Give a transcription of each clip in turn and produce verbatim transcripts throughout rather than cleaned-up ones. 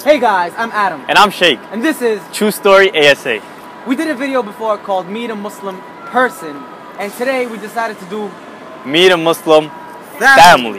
Hey guys, I'm Adam. And I'm Sheikh. And this is True Story A S A. We did a video before called Meet a Muslim Person, and today we decided to do Meet a Muslim Family. Family.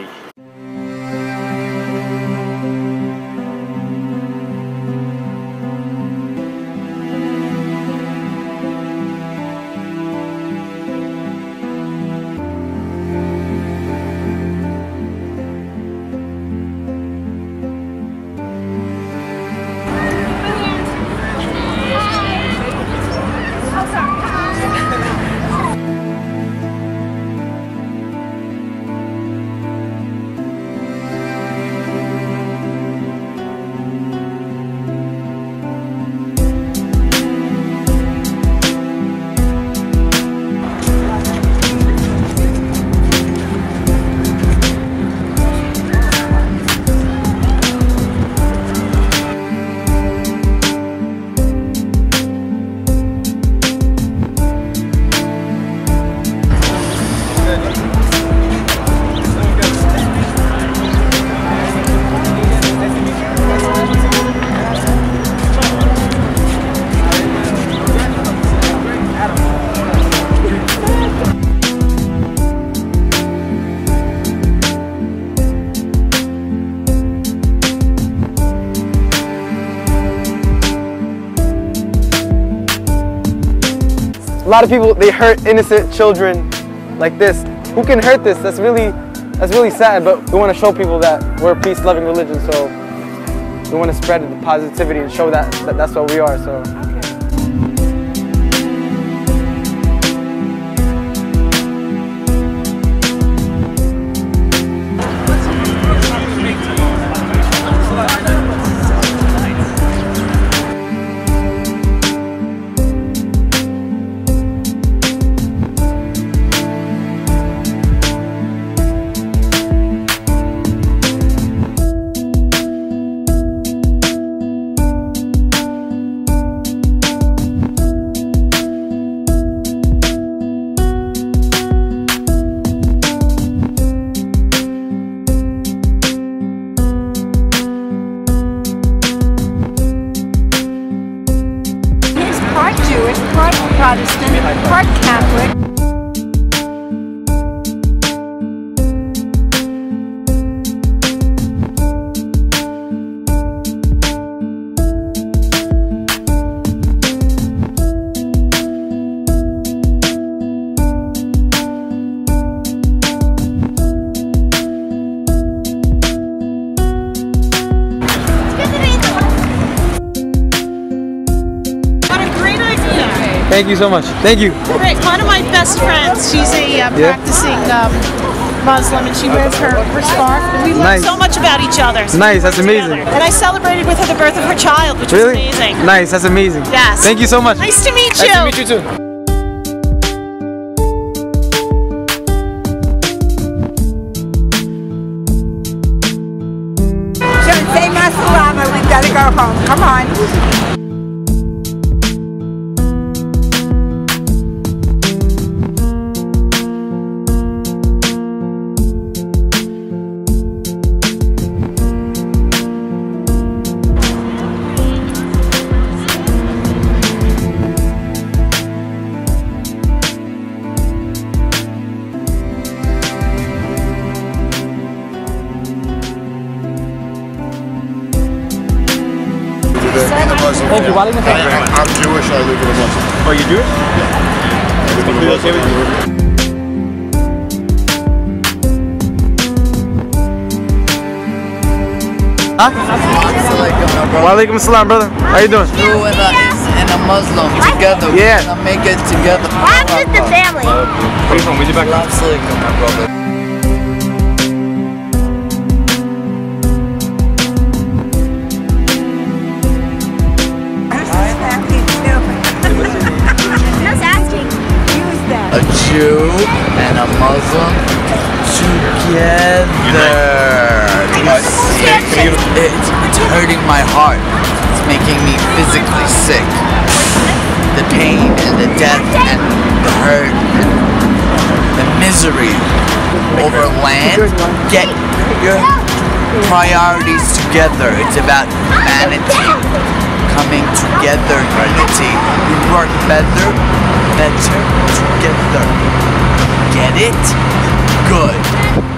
A lot of people, they hurt innocent children like this. Who can hurt this? That's really, that's really sad, but we want to show people that we're a peace-loving religion, so we want to spread the positivity and show that, that that's what we are. So. Part Jewish, part Protestant, part Catholic. Thank you so much. Thank you. Great. One of my best friends, she's a uh, Yeah. practicing um, Muslim, and she wears her, her scarf. And we learned Nice. so much about each other. So Nice, we that's worked amazing. together. And I celebrated with her the birth of her child, which Really? was amazing. Nice, that's amazing. Yes. Thank you so much. Nice to meet you. Nice to meet you too. Say my salama, we gotta go home. Come on. Thank you. I, I, I'm Jewish, I live in a Muslim. Oh, you Jewish? I live in a Okay with Muslim. Huh? Wa alaikum assalam, brother. How you doing? You and a, and a Muslim together. Yeah. We're gonna make it together. Rhymes with the family. Where are you from? Where's your background? Assalamu alaikum, my brother. Just asking. A Jew and a Muslim together. It's, it's, it's hurting my heart. It's making me physically sick. The pain and the death and the hurt and the misery over land. Get your priorities together. It's about humanity. Coming together, unity. We work better, better together. Get it? Good.